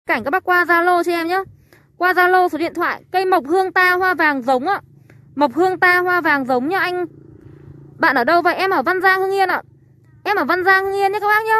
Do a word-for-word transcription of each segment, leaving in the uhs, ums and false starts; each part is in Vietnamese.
cảnh các bác qua Zalo cho em nhé. Qua Zalo số điện thoại. Cây mộc hương ta hoa vàng giống ạ. Mộc hương ta hoa vàng giống nhá anh. Bạn ở đâu vậy? Em ở Văn Giang Hưng Yên ạ. Em ở Văn Giang Hưng Yên nhé các bác nhá.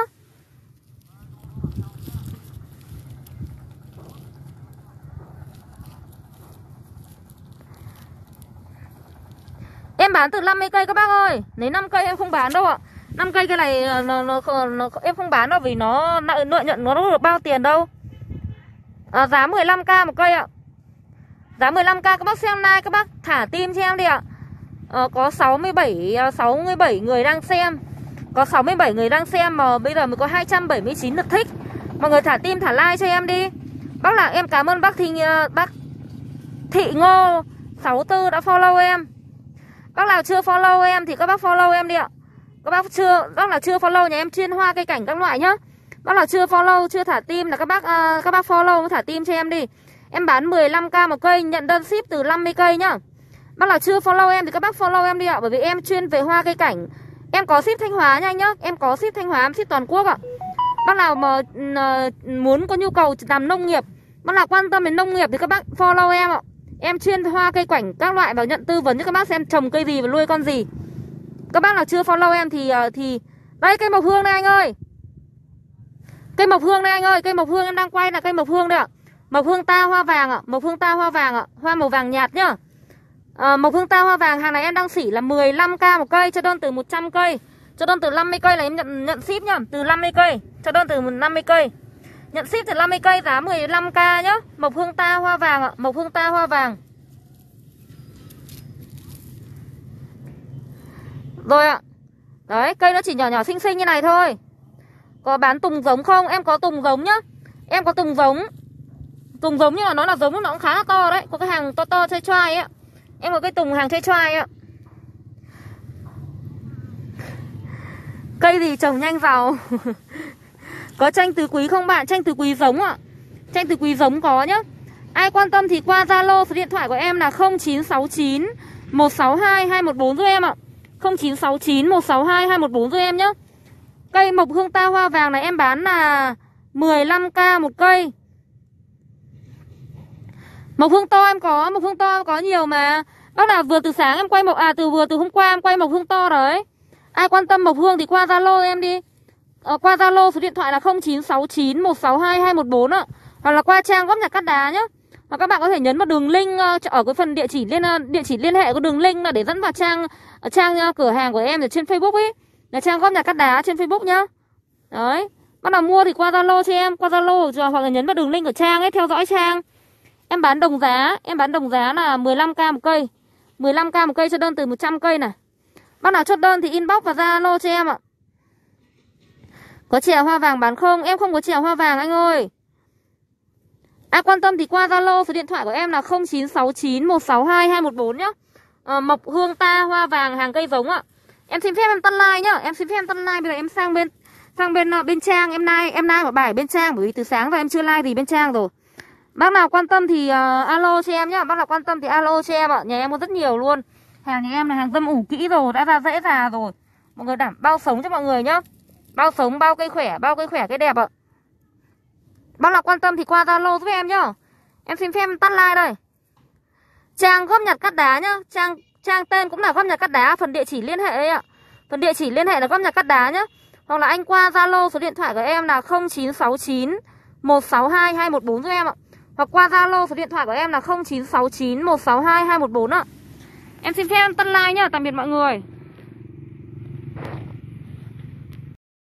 Em bán từ năm mươi cây các bác ơi. Lấy năm cây em không bán đâu ạ. năm cây cái này nó, nó, nó, em không bán đâu vì nó lợi nhuận nó đâu được bao tiền đâu. À, giá mười lăm k một cây ạ. Giá mười lăm k các bác xem like, các bác thả tim cho em đi ạ. À, có sáu mươi bảy sáu mươi bảy người đang xem. Có sáu mươi bảy người đang xem mà bây giờ mới có hai trăm bảy mươi chín lượt thích. Mọi người thả tim thả like cho em đi. Bác Lạc em cảm ơn bác Thị bác Thị Ngô sáu tư đã follow em. Bác nào chưa follow em thì các bác follow em đi ạ. Các bác chưa, bác nào chưa follow nhà em chuyên hoa cây cảnh các loại nhá. Bác nào chưa follow, chưa thả tim là các bác uh, các bác follow thả tim cho em đi. Em bán mười lăm k một cây, nhận đơn ship từ năm mươi cây nhá. Bác nào chưa follow em thì các bác follow em đi ạ, bởi vì em chuyên về hoa cây cảnh. Em có ship Thanh Hóa nha anh nhá. Em có ship Thanh Hóa, em ship toàn quốc ạ. Bác nào mà uh, muốn có nhu cầu làm nông nghiệp, bác nào quan tâm đến nông nghiệp thì các bác follow em ạ. Em chuyên hoa cây cảnh các loại và nhận tư vấn cho các bác xem trồng cây gì và nuôi con gì. Các bác nào chưa follow em thì thì đây cây mộc hương đây anh ơi. Cây mộc hương đây anh ơi, cây mộc hương em đang quay là cây mộc hương đây ạ. Mộc hương ta hoa vàng ạ, mộc hương ta hoa vàng ạ, hoa màu vàng nhạt nhá. À, mộc hương ta hoa vàng hàng này em đang xỉ là mười lăm k một cây, cho đơn từ một trăm cây. Cho đơn từ năm mươi cây là em nhận nhận ship nhá, từ năm mươi cây, cho đơn từ năm mươi cây. Nhận ship từ năm mươi cây giá mười lăm k nhá. Mộc hương ta hoa vàng ạ, mộc hương ta hoa vàng. Rồi ạ. Đấy, cây nó chỉ nhỏ nhỏ xinh xinh như này thôi. Có bán tùng giống không? Em có tùng giống nhá. Em có tùng giống. Tùng giống nhưng mà nó là giống nó cũng khá là to đấy. Có cái hàng to to chai choai ấy. Em có cái tùng hàng chai choai ạ. Cây gì trồng nhanh giàu. Có chanh tứ quý không bạn? Chanh tứ quý giống ạ. Chanh tứ quý giống có nhá. Ai quan tâm thì qua Zalo, số điện thoại của em là không chín sáu chín một sáu hai hai một bốn giúp em ạ. không chín sáu chín một sáu hai hai một bốn giúp em nhá. Cây mộc hương ta hoa vàng này em bán là mười lăm k một cây. Mộc hương to em có, mộc hương to em có nhiều mà. Bác nào vừa từ sáng em quay mộc à từ vừa từ hôm qua em quay mộc hương to đấy. Ai quan tâm mộc hương thì qua Zalo em đi. Ờ, qua Zalo số điện thoại là không chín sáu chín một sáu hai hai một bốn ạ. Hoặc là qua trang góp nhặt cắt đá nhá. Hoặc các bạn có thể nhấn vào đường link ở cái phần địa chỉ liên địa chỉ liên hệ của đường link là để dẫn vào trang trang cửa hàng của em ở trên Facebook ấy, là trang góp nhặt cắt đá trên Facebook nhá. Đấy, bắt đầu mua thì qua Zalo cho em, qua Zalo hoặc là nhấn vào đường link của trang ấy, theo dõi trang. Em bán đồng giá, em bán đồng giá là mười lăm k một cây. mười lăm k một cây cho đơn từ một trăm cây này. Bác nào chốt đơn thì inbox vào Zalo cho em ạ. Có chè hoa vàng bán không? Em không có chè hoa vàng anh ơi. Ai quan tâm thì qua Zalo, số điện thoại của em là không chín sáu chín một sáu hai hai một bốn nhá. À, mộc hương ta hoa vàng hàng cây giống ạ. Em xin phép em tắt like nhá, em xin phép em tắt like. Bây giờ em sang bên sang bên bên trang em like, em like một bài bên trang bởi vì từ sáng giờ em chưa like gì bên trang rồi. Bác nào quan tâm thì uh, alo cho em nhá, bác nào quan tâm thì alo cho em ạ. Nhà em có rất nhiều luôn. Hàng nhà em là hàng dâm ủ kỹ rồi, đã ra dễ già rồi. Mọi người đảm bao sống cho mọi người nhá. Bao sống, bao cây khỏe, bao cây khỏe, cây đẹp ạ. Bác nào quan tâm thì qua Zalo giúp em nhá. Em xin phép em tắt like đây. Trang góp nhặt cắt đá nhá. Trang trang tên cũng là góp nhặt cắt đá. Phần địa chỉ liên hệ ấy ạ. Phần địa chỉ liên hệ là góp nhặt cắt đá nhá. Hoặc là anh qua Zalo, số điện thoại của em là không chín sáu chín một sáu hai hai một bốn giúp em ạ. Hoặc qua Zalo, số điện thoại của em là không chín sáu chín một sáu hai hai một bốn ạ. Em xin phép em tắt like nhá. Tạm biệt mọi người.